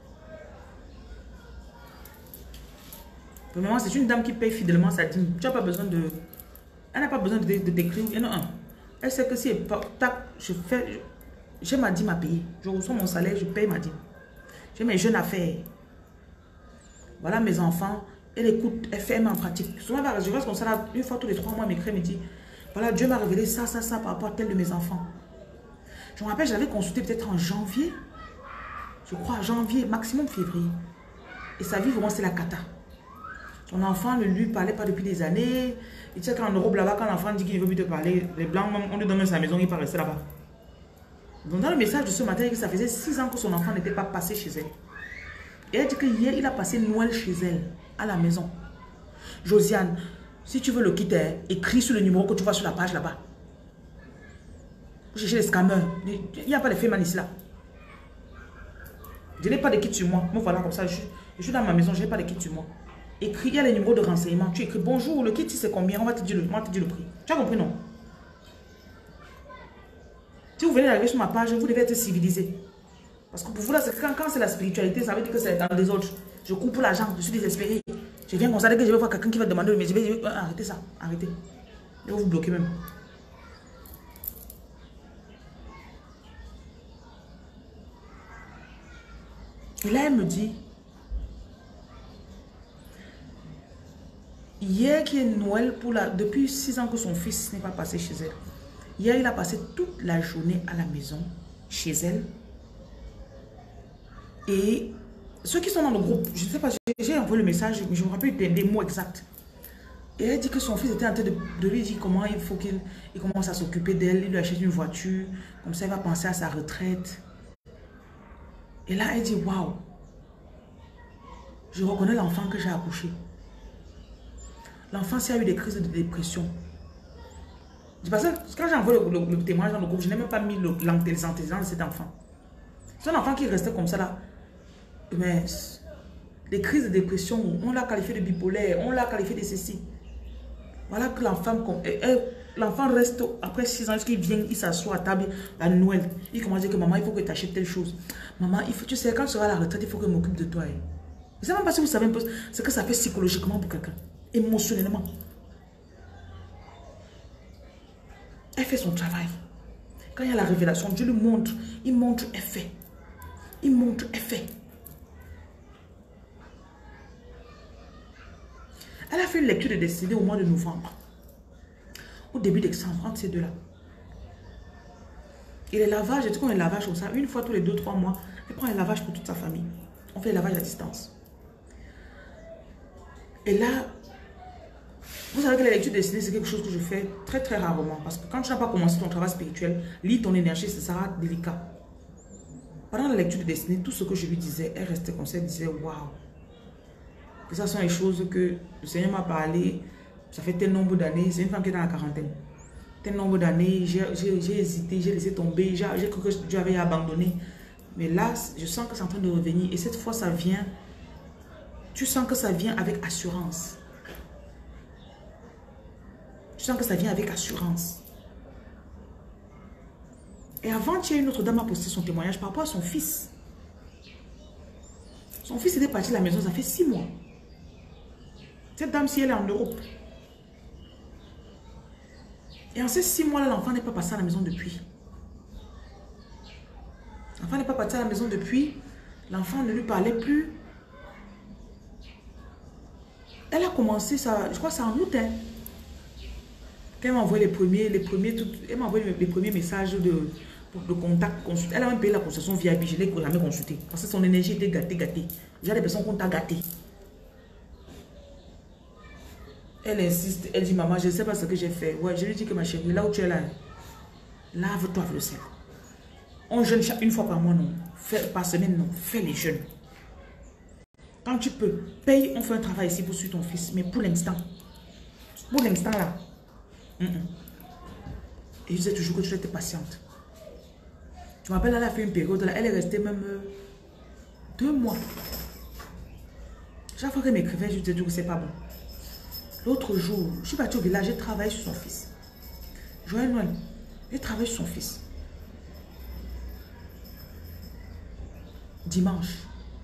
Premièrement, c'est une dame qui paye fidèlement sa dîme. Tu n'as pas besoin de... Elle n'a pas besoin de t'écrire. Non. Elle sait que si elle... Tac, j'ai ma dîme à payer. Je reçois mon salaire, je paye ma dîme. J'ai mes jeunes à faire. Voilà mes enfants. Elle écoute, elle met en pratique. Souvent, je reste comme ça, là, une fois tous les 3 mois, elle m'écrit, elle me dit, voilà, Dieu m'a révélé ça par rapport à tel de mes enfants. Je me rappelle, j'avais consulté peut-être en janvier. Je crois, janvier, maximum février. Et sa vie, vraiment, c'est la cata. Son enfant ne lui parlait pas depuis des années. Et tu sais qu'en Europe, là-bas, quand l'enfant dit qu'il veut plus te parler, les Blancs, on lui donne sa maison, il part rester là-bas. Donc, dans le message de ce matin, il dit que ça faisait 6 ans que son enfant n'était pas passé chez elle. Et elle dit que hier, il a passé Noël chez elle, à la maison. Josiane, si tu veux le quitter, écris sur le numéro que tu vois sur la page là-bas. Cherchez les scammers. Il n'y a pas de féminin ici là. Je n'ai pas de kit sur moi. Moi, voilà, comme ça, je suis dans ma maison, je n'ai pas de kit sur moi. Écris, il y a les numéros de renseignement. Tu écris, bonjour, le kit, c'est combien? On va te dire le prix. Tu as compris, non? Si vous venez d'arriver sur ma page, vous devez être civilisé. Parce que pour vous, là, quand c'est la spiritualité, ça veut dire que c'est dans les autres. Je cours pour l'argent, je suis désespéré. Je viens comme ça, dès que je vais voir quelqu'un qui va demander, mais je vais arrêtez ça, arrêtez. Je vais vous bloquer même. Et là, elle me dit, hier qui est Noël, depuis 6 ans que son fils n'est pas passé chez elle. Hier, il a passé toute la journée à la maison, chez elle. Et ceux qui sont dans le groupe, je ne sais pas, j'ai envoyé le message, mais je me rappelle des mots exacts. Et elle dit que son fils était en train de lui dire comment il faut qu'il commence à s'occuper d'elle, il lui achète une voiture, comme ça il va penser à sa retraite. Et là, elle dit, waouh, je reconnais l'enfant que j'ai accouché. L'enfant, s'il a eu des crises de dépression. Parce que quand j'ai envoyé le témoignage dans le groupe, je n'ai même pas mis les antécédents de cet enfant. C'est un enfant qui restait comme ça là. Mais les crises de dépression, on l'a qualifié de bipolaire, on l'a qualifié de ceci. Voilà que l'enfant reste, après 6 ans, qu'il vient, il s'assoit à table à Noël. Il commence à dire que maman, il faut que tu achètes telle chose. Maman, tu sais, quand tu seras à la retraite, il faut que je m'occupe de toi. Je ne sais même pas si vous savez un peu ce que ça fait psychologiquement pour quelqu'un, émotionnellement. Elle fait son travail. Quand il y a la révélation, Dieu lui montre, il montre, elle fait. Il montre, elle fait. Elle a fait une lecture de destinée au mois de novembre. Au début décembre, entre ces deux-là. Et les lavages, je dis qu'on les lavage comme ça, une fois tous les 2-3 mois, elle prend les lavages pour toute sa famille. On fait les lavages à distance. Et là, vous savez que la lecture destinée, c'est quelque chose que je fais très très rarement. Parce que quand tu n'as pas commencé ton travail spirituel, lis ton énergie, ce sera délicat. Pendant la lecture de destinée, tout ce que je lui disais, elle restait comme ça, elle disait waouh. Que ça sont les choses que le Seigneur m'a parlé, ça fait tel nombre d'années, c'est une femme qui est dans la quarantaine. Tel nombre d'années, j'ai hésité, j'ai laissé tomber, j'ai cru que Dieu avait abandonné. Mais là, je sens que c'est en train de revenir. Et cette fois, ça vient, tu sens que ça vient avec assurance. Tu sens que ça vient avec assurance. Et avant, il y a une autre dame a posté son témoignage par rapport à son fils. Son fils était parti de la maison, ça fait 6 mois. Cette dame, si elle est en Europe. Et en ces 6 mois-là, l'enfant n'est pas passé à la maison depuis. L'enfant n'est pas parti à la maison depuis. L'enfant ne lui parlait plus. Elle a commencé, ça, je crois que c'est en août. Hein, quand elle m'a envoyé elle m'a envoyé les premiers messages de contact. Elle a même payé la consultation VIP, je ne l'ai jamais consultée. Parce que son énergie était gâtée. J'ai des personnes qu'on t'a gâtées. Elle insiste, elle dit, maman, je ne sais pas ce que j'ai fait. Ouais, je lui dis que ma chérie, là où tu es là, lave-toi avec le sel. On jeûne une fois par mois, non. Par semaine, non. Fais les jeûnes. Quand tu peux, paye, on fait un travail ici pour suivre ton fils. Mais pour l'instant là. Et je disais toujours que tu étais patiente. Je me rappelle, elle a fait une période là, elle est restée même 2 mois. Chaque fois qu'elle m'écrivait, je disais que c'est pas bon. L'autre jour, je suis partie au village, j'ai travaillé sur son fils. Joël Noël, j'ai travaillé sur son fils. Dimanche,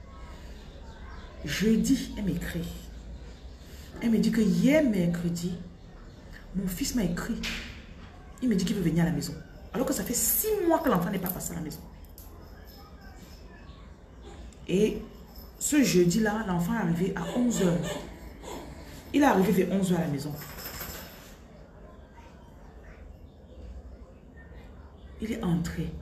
jeudi, elle m'écrit. Elle me dit que hier mercredi, mon fils m'a écrit. Il me dit qu'il veut venir à la maison. Alors que ça fait 6 mois que l'enfant n'est pas passé à la maison. Et ce jeudi-là, l'enfant est arrivé à 11 h. Il est arrivé vers 11 h à la maison. Il est entré.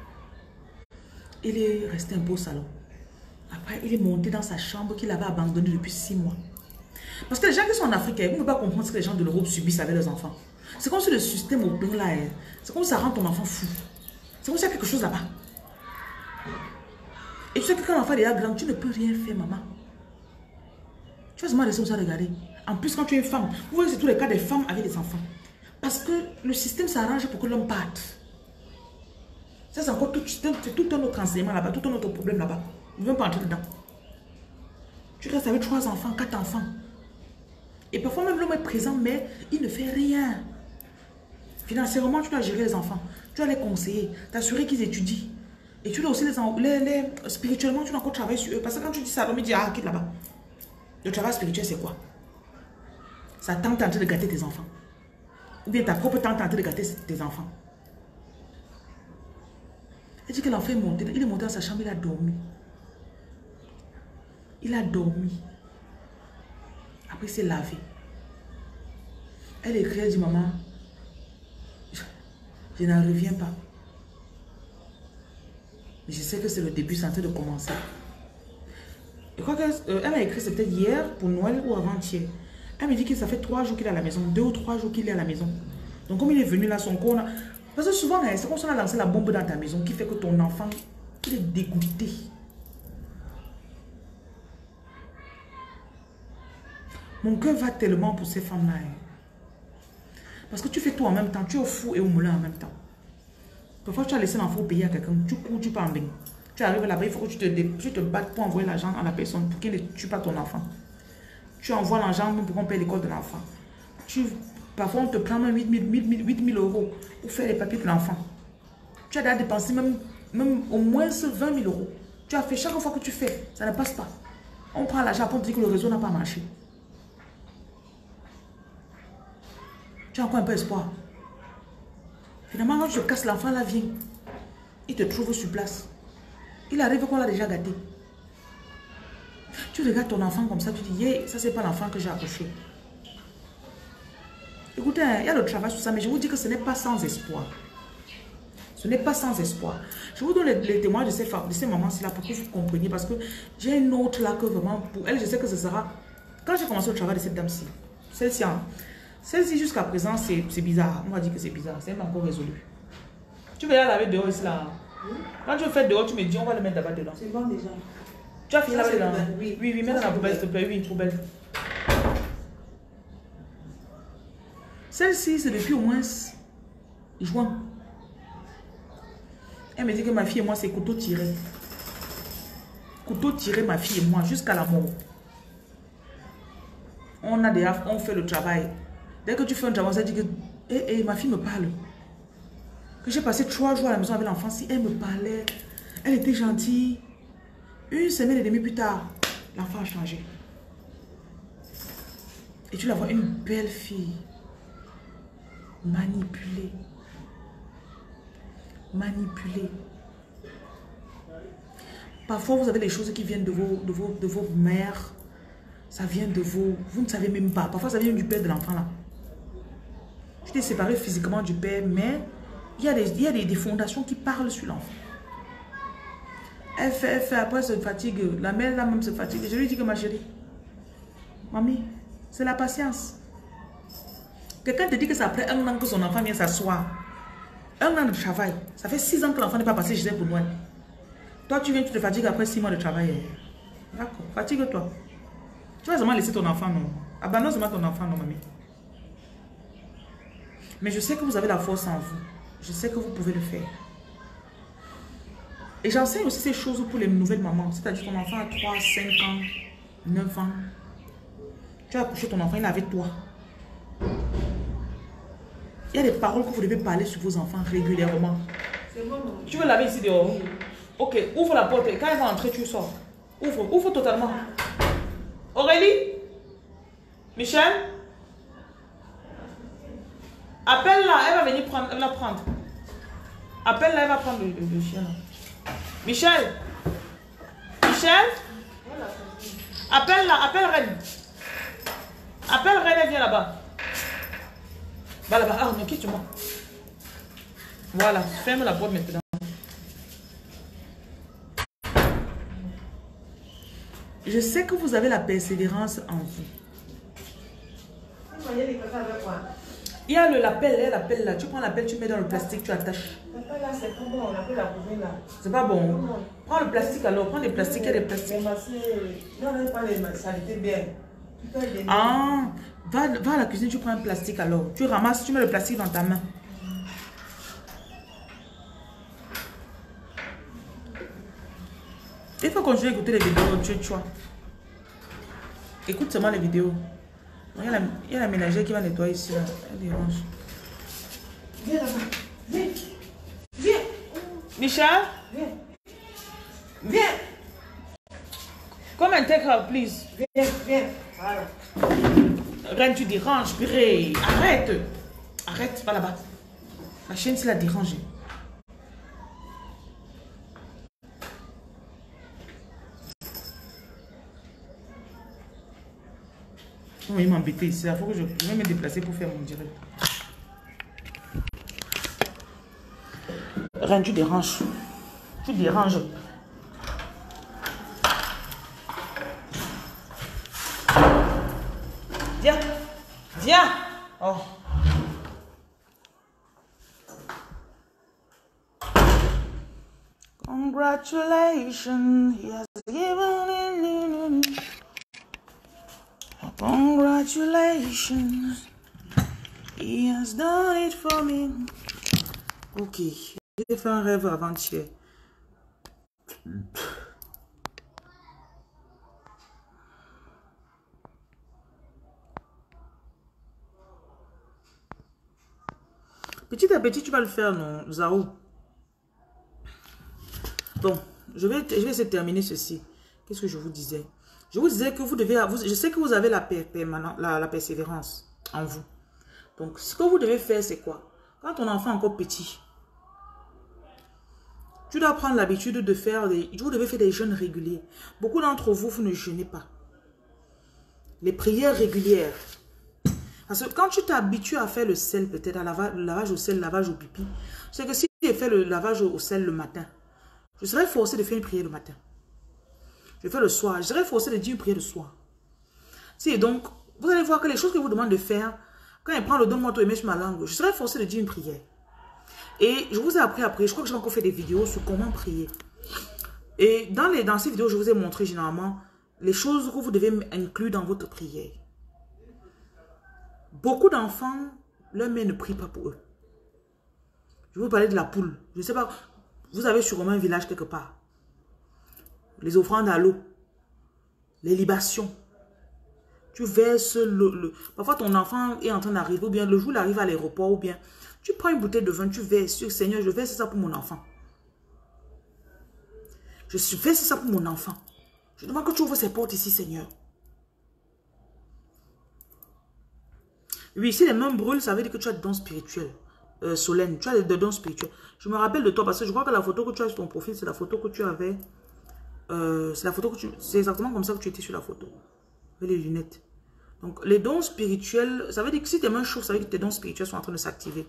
Il est resté un peu au salon. Après, il est monté dans sa chambre qu'il avait abandonnée depuis 6 mois. Parce que les gens qui sont en Afrique, vous ne pouvez pas comprendre ce que les gens de l'Europe subissent avec leurs enfants. C'est comme si le système au pays là, c'est comme si ça rend ton enfant fou. C'est comme si il y a quelque chose là-bas. Et tu sais que quand l'enfant est déjà grand, tu ne peux rien faire, maman. Tu vas seulement rester comme ça regarder. En plus, quand tu es une femme, vous voyez, c'est tous les cas des femmes avec des enfants. Parce que le système s'arrange pour que l'homme parte. Ça, c'est encore tout un autre enseignement là-bas, tout un autre problème là-bas. Ne veux pas entrer dedans. Tu restes avec 3 enfants, 4 enfants. Et parfois même l'homme est présent, mais il ne fait rien. Financièrement, tu dois gérer les enfants. Tu dois les conseiller, t'assurer qu'ils étudient. Et tu dois aussi spirituellement, tu dois encore travailler sur eux. Parce que quand tu dis ça, l'homme dit, ah, quitte là-bas. Le travail spirituel, c'est quoi? Ça tente en train de gâter tes enfants. Ou bien ta propre tante en train de gâter tes enfants. Elle dit que l'enfant est monté. Il est monté dans sa chambre, il a dormi. Il a dormi. Après, il s'est lavé. Elle écrit, elle dit, maman, je n'en reviens pas. Mais je sais que c'est le début, c'est en train de commencer. Je crois qu'elle m'a écrit, c'était hier pour Noël ou avant-hier. Elle me dit que ça fait 3 jours qu'il est à la maison, 2 ou 3 jours qu'il est à la maison. Donc comme il est venu là, son corps... Parce que souvent, c'est comme si on a lancé la bombe dans ta maison qui fait que ton enfant, il est dégoûté. Mon cœur va tellement pour ces femmes-là. Parce que tu fais tout en même temps. Tu es au four et au moulin en même temps. Parfois, tu as laissé l'enfant au pays à quelqu'un. Tu cours, tu pars en bain. Tu arrives là-bas, il faut que tu te battes pour envoyer l'argent à la personne pour qu'il ne tue pas ton enfant. Tu envoies l'argent pour qu'on paye l'école de l'enfant. Parfois, on te prend même 8 000 euros pour faire les papiers de l'enfant. Tu as déjà dépensé même au moins 20 000 euros. Tu as fait chaque fois que tu fais, ça ne passe pas. On prend l'argent pour te dire que le réseau n'a pas marché. Tu as encore un peu espoir. Finalement, quand tu te casses, l'enfant là vient. Il te trouve sur place. Il arrive qu'on l'a déjà gâté. Tu regardes ton enfant comme ça, tu dis, yeah, ça c'est pas l'enfant que j'ai accouché. Écoutez, il y a le travail sur ça, mais je vous dis que ce n'est pas sans espoir. Ce n'est pas sans espoir. Je vous donne les témoignages de ces mamans-ci là pour que vous compreniez. Parce que j'ai une autre là que vraiment, pour elle, je sais que ce sera... Quand j'ai commencé le travail de cette dame-ci, celle-ci, hein, celle-ci jusqu'à présent, c'est bizarre. On va dire que c'est bizarre. C'est même encore résolu. Tu veux la laver dehors ici là. Quand tu veux faire dehors, tu me dis, on va le mettre là-bas dedans. C'est bon déjà. Tu as fini là dedans? Oui, oui, mets dans la poubelle, s'il te plaît. Oui, poubelle. Celle-ci, c'est depuis au moins juin. Elle me dit que ma fille et moi, c'est couteau tiré. Couteau tiré, ma fille et moi, jusqu'à la mort. On fait le travail. Dès que tu fais un travail, ça dit que ma fille me parle. Que j'ai passé 3 jours à la maison avec l'enfant. Si elle me parlait, elle était gentille. Une semaine et demie plus tard, l'enfant a changé. Et tu la vois, une belle fille. Manipulée. Manipulée. Parfois, vous avez des choses qui viennent de vos mères. Ça vient de vous. Vous ne savez même pas. Parfois, ça vient du père de l'enfant là. Tu t'es séparé physiquement du père, mais il y a des fondations qui parlent sur l'enfant. Elle fait, après elle se fatigue. La mère là même se fatigue. Je lui dis que ma chérie, mamie, c'est la patience. Quelqu'un te dit que ça après 1 an que son enfant vient s'asseoir. 1 an de travail. Ça fait 6 ans que l'enfant n'est pas passé chez elle pour Noël. Toi, tu viens, tu te fatigues après 6 mois de travail. D'accord, fatigue-toi. Tu vas seulement laisser ton enfant, non? Abandonne seulement ton enfant, non, mamie. Mais je sais que vous avez la force en vous. Je sais que vous pouvez le faire. Et j'enseigne aussi ces choses pour les nouvelles mamans. C'est-à-dire ton enfant a 3, 5 ans, 9 ans. Tu as accouché ton enfant, il est avec toi. Il y a des paroles que vous devez parler sur vos enfants régulièrement. C'est bon, non? Tu veux laver ici dehors? Oui. Ok, ouvre la porte. Quand elle va entrer, tu sors. Ouvre totalement. Aurélie? Michel? Appelle-la, elle va venir la prendre. Appelle-la, elle va prendre le chien là. Michel? Michel? Appelle-la, appelle Reine. Appelle Reine, elle vient là-bas. Va là-bas. Ah non, quitte-moi. Voilà, ferme la porte maintenant. Je sais que vous avez la persévérance en vous. Il y a l'appel là. Tu prends l'appel, tu mets dans le plastique, tu attaches. L'appel là, c'est pas bon. L'appel la couvrir là. C'est pas bon. Non. Prends le plastique alors. Prends des plastiques, il y a des plastiques. Non, non, pas les saletés bien. Ah, va à la cuisine, tu prends un plastique alors. Tu ramasses, tu mets le plastique dans ta main. Il faut continuer à écouter les vidéos, tu vois. Écoute seulement les vidéos. Il y a la ménagère qui va nettoyer ici. Là. Elle dérange. Viens là-bas. Viens. Viens. Michel? Viens. Viens. Come and take her, please. Viens. Voilà. Reine, tu déranges, purée. Arrête. Arrête, va là-bas. La chienne, c'est la dérange. On va m'embêter ici. Il faut que je vais me déplacer pour faire mon direct. Reine, tu déranges. Tu déranges. Viens. Viens. Oh. Congratulations. He has given in. Congratulations. He has done it for me. Ok. J'ai fait un rêve avant-hier. Petit à petit, tu vas le faire, non, Zao? Bon, je vais essayer de terminer ceci. Qu'est-ce que je vous disais? Je vous disais que vous devez... je sais que vous avez la persévérance en vous. Donc, ce que vous devez faire, c'est quoi? Quand ton enfant est encore petit, tu dois prendre l'habitude de faire vous devez faire des jeûnes réguliers. Beaucoup d'entre vous, vous ne jeûnez pas. Les prières régulières. Parce que quand tu t'habitues à faire le sel, peut-être, le lavage au sel, le lavage au pipi, c'est que si des fais le lavage au sel le matin, je serai forcé de faire une prière le matin. Je fais le soir, je serai forcé de dire une prière le soir. Si donc, vous allez voir que les choses que vous demandez de faire, quand il prend le donne-moi toi et met sur ma langue, je serai forcé de dire une prière. Et je vous ai appris après, je crois que j'ai encore fait des vidéos sur comment prier. Et dans ces vidéos, je vous ai montré généralement les choses que vous devez inclure dans votre prière. Beaucoup d'enfants, leur mère ne prie pas pour eux. Je vais vous parler de la poule. Je ne sais pas, vous avez sûrement un village quelque part. Les offrandes à l'eau, les libations. Tu verses parfois ton enfant est en train d'arriver, ou bien le jour il arrive à l'aéroport, ou bien tu prends une bouteille de vin, tu verses, Seigneur, je verse ça pour mon enfant. Je verse ça pour mon enfant. Je demande que tu ouvres ces portes ici, Seigneur. Oui, si les mains brûlent, ça veut dire que tu as des dons spirituels. Solène, tu as des dons spirituels. Je me rappelle de toi parce que je crois que la photo que tu as sur ton profil, c'est la photo que tu avais. C'est exactement comme ça que tu étais sur la photo. Avec les lunettes. Donc, les dons spirituels, ça veut dire que si tes mains chauffent, ça veut dire que tes dons spirituels sont en train de s'activer.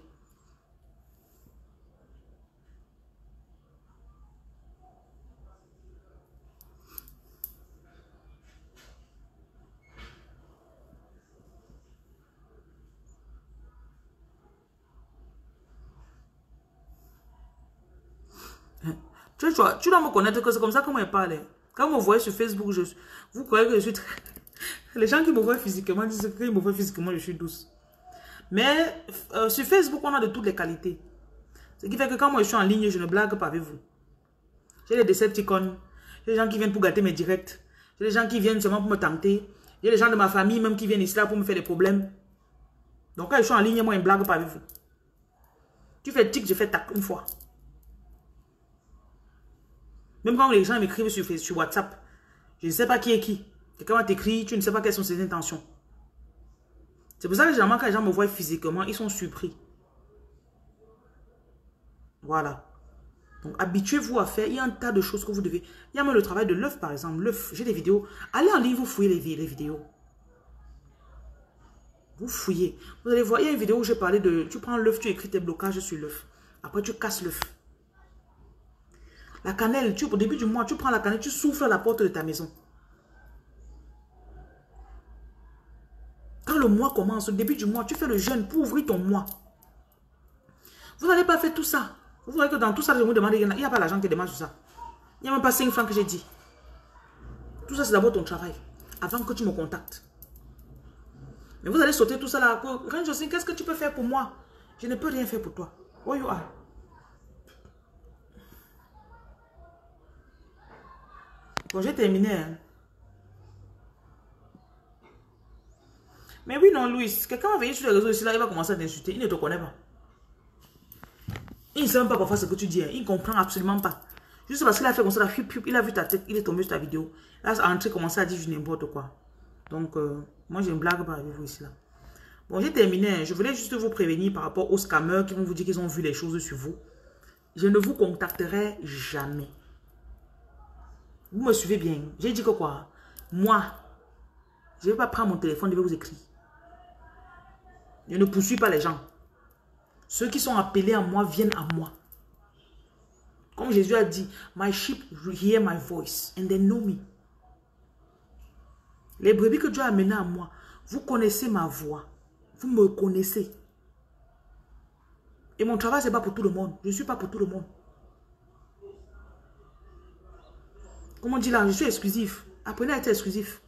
Tu dois me connaître que c'est comme ça que moi je parle. Quand vous me voyez sur Facebook, vous croyez que je suis très... Les gens qui me voient physiquement disent qu'ils me voient physiquement, je suis douce. Mais sur Facebook, on a de toutes les qualités. Ce qui fait que quand moi je suis en ligne, je ne blague pas avec vous. J'ai des Decepticons, j'ai des gens qui viennent pour gâter mes directs, j'ai des gens qui viennent seulement pour me tenter, j'ai des gens de ma famille même qui viennent ici là pour me faire des problèmes. Donc quand je suis en ligne, moi je ne blague pas avec vous. Tu fais tic, je fais tac une fois. Même quand les gens m'écrivent sur WhatsApp, je ne sais pas qui est qui. Quelqu'un va t'écrire, tu ne sais pas quelles sont ses intentions. C'est pour ça que généralement quand les gens me voient physiquement, ils sont surpris. Voilà. Donc habituez-vous à faire, il y a un tas de choses que vous devez. Il y a même le travail de l'œuf par exemple. L'œuf, j'ai des vidéos. Allez en ligne, vous fouillez les vidéos. Vous fouillez. Vous allez voir, il y a une vidéo où j'ai parlé de... Tu prends l'œuf, tu écris tes blocages sur l'œuf. Après tu casses l'œuf. La cannelle, au début du mois, tu prends la cannelle, tu souffles à la porte de ta maison. Quand le mois commence, au début du mois, tu fais le jeûne pour ouvrir ton mois. Vous n'allez pas faire tout ça. Vous voyez que dans tout ça, je vous demande, il n'y a pas l'argent qui demande sur ça. Il n'y a même pas 5 francs que j'ai dit. Tout ça, c'est d'abord ton travail. Avant que tu me contactes. Mais vous allez sauter tout ça là. Reine Jocelyne, qu'est-ce que tu peux faire pour moi? Je ne peux rien faire pour toi. Where you are? Bon, j'ai terminé. Hein. Mais oui, non, Louis, quelqu'un va venir sur les réseaux ici, là, il va commencer à t'insulter. Il ne te connaît pas. Il ne sait même pas parfois ce que tu dis. Hein. Il ne comprend absolument pas. Juste parce qu'il a fait comme ça, il a vu ta tête, il est tombé sur ta vidéo. Là, il a commencé à dire n'importe quoi. Donc, moi, je ne blague pas avec vous ici, là. Bon, j'ai terminé. Je voulais juste vous prévenir par rapport aux scammers qui vont vous dire qu'ils ont vu les choses sur vous. Je ne vous contacterai jamais. Vous me suivez bien. J'ai dit que quoi? Moi, je ne vais pas prendre mon téléphone, je vais vous écrire. Je ne poursuis pas les gens. Ceux qui sont appelés à moi viennent à moi. Comme Jésus a dit, my sheep hear my voice and they know me. Les brebis que Dieu a amenées à moi, vous connaissez ma voix. Vous me connaissez. Et mon travail, ce n'est pas pour tout le monde. Je ne suis pas pour tout le monde. Comme on dit là, je suis exclusif. Apprenez à être exclusif.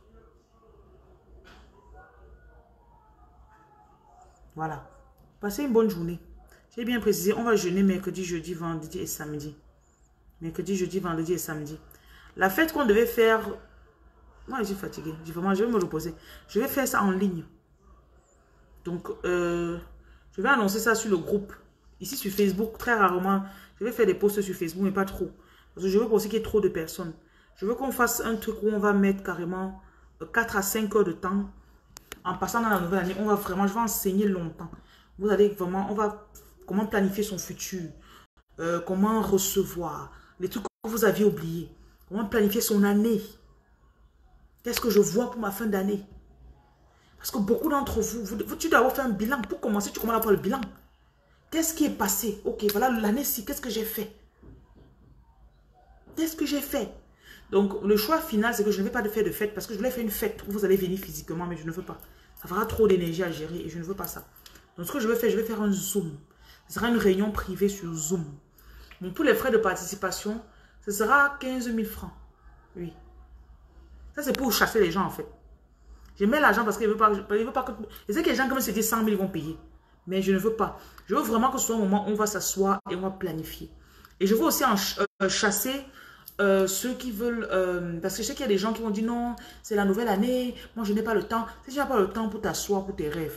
Voilà. Passez une bonne journée. J'ai bien précisé, on va jeûner mercredi, jeudi, vendredi et samedi. Mercredi, jeudi, vendredi et samedi. La fête qu'on devait faire... Moi, je suis fatiguée. Je vais me reposer. Je vais faire ça en ligne. Donc, je vais annoncer ça sur le groupe. Ici sur Facebook, très rarement. Je vais faire des posts sur Facebook, mais pas trop. Parce que je veux aussi qu'il y ait trop de personnes. Je veux qu'on fasse un truc où on va mettre carrément 4 à 5 heures de temps. En passant dans la nouvelle année, on va vraiment, je vais enseigner longtemps. Vous allez vraiment, on va, comment planifier son futur. Comment recevoir. Les trucs que vous aviez oubliés. Comment planifier son année. Qu'est-ce que je vois pour ma fin d'année? Parce que beaucoup d'entre vous, tu dois avoir fait un bilan. Pour commencer, tu commences à faire le bilan. Qu'est-ce qui est passé? Ok, voilà l'année-ci, qu'est-ce que j'ai fait? Qu'est-ce que j'ai fait? Donc, le choix final, c'est que je ne vais pas faire de fête parce que je voulais faire une fête où vous allez venir physiquement, mais je ne veux pas. Ça fera trop d'énergie à gérer et je ne veux pas ça. Donc, ce que je vais faire, je vais faire un Zoom. Ce sera une réunion privée sur Zoom. Donc, pour les frais de participation, ce sera 15 000 francs. Oui. Ça, c'est pour chasser les gens, en fait. Je mets l'argent parce qu'il ne veut pas que... Je sais que les gens, comme se disent 100 000, vont payer. Mais je ne veux pas. Je veux vraiment que ce soit un moment où on va s'asseoir et on va planifier. Et je veux aussi chasser ceux qui veulent... parce que je sais qu'il y a des gens qui vont dire non, c'est la nouvelle année, moi je n'ai pas le temps. Si tu n'as pas le temps pour t'asseoir pour tes rêves,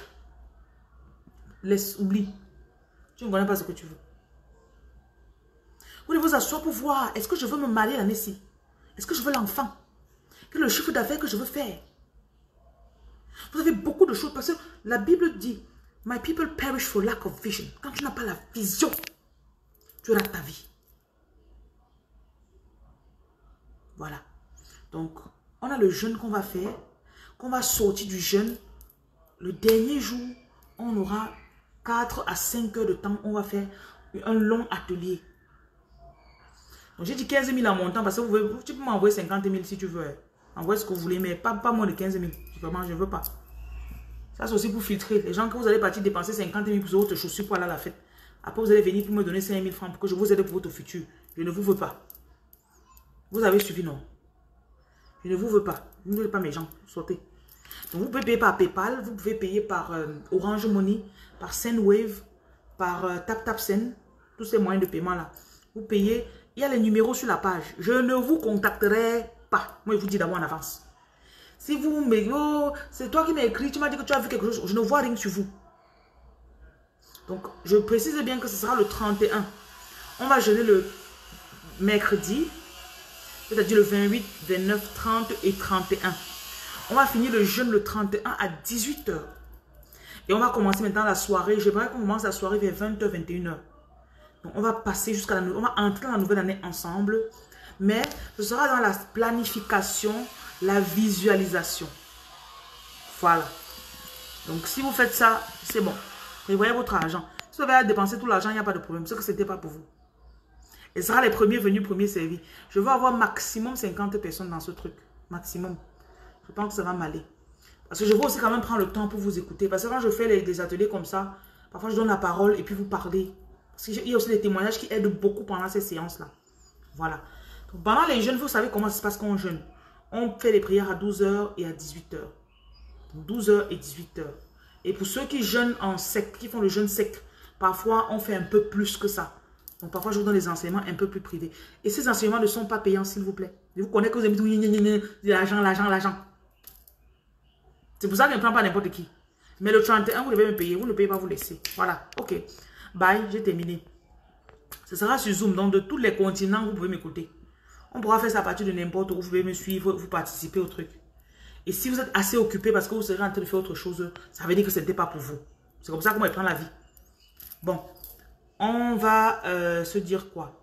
oublie. Tu ne connais pas ce que tu veux. Vous devez vous asseoir pour voir, est-ce que je veux me marier l'année-ci? Est-ce que je veux l'enfant? Quel est le chiffre d'affaires que je veux faire? Vous avez beaucoup de choses parce que la Bible dit, my people perish for lack of vision. Quand tu n'as pas la vision, tu rates ta vie. Voilà. Donc, on a le jeûne qu'on va faire, qu'on va sortir du jeûne. Le dernier jour, on aura 4 à 5 heures de temps. On va faire un long atelier. Donc, j'ai dit 15 000 en montant parce que tu peux m'envoyer 50 000 si tu veux. Envoyez ce que vous voulez, mais pas moins de 15 000. Vraiment, je ne veux pas. Ça, c'est aussi pour filtrer. Les gens que vous allez partir dépenser 50 000 pour votre chaussure pour aller à la fête. Après, vous allez venir pour me donner 5 000 francs pour que je vous aide pour votre futur. Je ne vous veux pas. Vous avez suivi, non? Je ne vous veux pas. Vous ne voulez pas mes gens. Sortez. Donc, vous pouvez payer par PayPal. Vous pouvez payer par Orange Money, par Sendwave, par TapTapSend. Tous ces moyens de paiement là. Vous payez. Il y a les numéros sur la page. Je ne vous contacterai pas. Moi, je vous dis d'abord en avance. Si vous me dites, oh, c'est toi qui m'as écrit, tu m'as dit que tu as vu quelque chose, je ne vois rien sur vous. Donc, je précise bien que ce sera le 31. On va jeûner le mercredi, c'est-à-dire le 28, 29, 30 et 31. On va finir le jeûne le 31 à 18 h. Et on va commencer maintenant la soirée. J'aimerais qu'on commence la soirée vers 20 h, 21 h. Donc, on va passer jusqu'à on va entrer dans la nouvelle année ensemble. Mais ce sera dans la planification, la visualisation. Voilà. Donc, si vous faites ça, c'est bon. Prévoyez votre argent. Si vous avez à dépenser tout l'argent, il n'y a pas de problème. C'est que ce n'était pas pour vous. Et ce sera les premiers venus, premiers servis. Je veux avoir maximum 50 personnes dans ce truc. Maximum. Je pense que ça va m'aller. Parce que je veux aussi quand même prendre le temps pour vous écouter. Parce que quand je fais des ateliers comme ça, parfois je donne la parole et puis vous parlez. Parce qu'il y a aussi des témoignages qui aident beaucoup pendant ces séances-là. Voilà. Donc, pendant les jeûnes, vous savez comment ça se passe quand on jeûne. On fait les prières à 12 h et à 18 h. 12 h et 18 h. Et pour ceux qui jeûnent en sec, qui font le jeûne sec, parfois on fait un peu plus que ça. Donc parfois je vous donne des enseignements un peu plus privés. Et ces enseignements ne sont pas payants, s'il vous plaît. Je vous connais que vous aimez tout, l'argent, l'argent, l'argent. C'est pour ça que je ne prends pas n'importe qui. Mais le 31, vous devez me payer. Vous ne payez pas, vous laissez. Voilà, ok. Bye, j'ai terminé. Ce sera sur Zoom, donc de tous les continents, vous pouvez m'écouter. On pourra faire ça à partir de n'importe où. Vous pouvez me suivre, vous participer au truc. Et si vous êtes assez occupé parce que vous serez en train de faire autre chose, ça veut dire que ce n'était pas pour vous. C'est comme ça qu'on va prendre la vie. Bon, on va se dire quoi?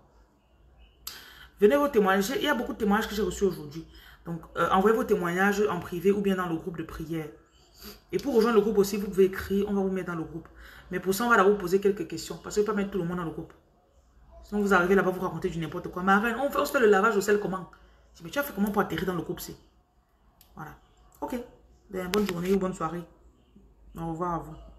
Venez vos témoignages. Il y a beaucoup de témoignages que j'ai reçus aujourd'hui. Donc, envoyez vos témoignages en privé ou bien dans le groupe de prière. Et pour rejoindre le groupe aussi, vous pouvez écrire, on va vous mettre dans le groupe. Mais pour ça, on va d'abord vous poser quelques questions. Parce que je ne vais pas mettre tout le monde dans le groupe. Sinon, vous arrivez là-bas, vous racontez du n'importe quoi. Mais arrête, on se fait le lavage au sel comment? Je dis, mais tu as fait comment pour atterrir dans le groupe C? Voilà. Ok. Ben, bonne journée ou bonne soirée. Au revoir à vous.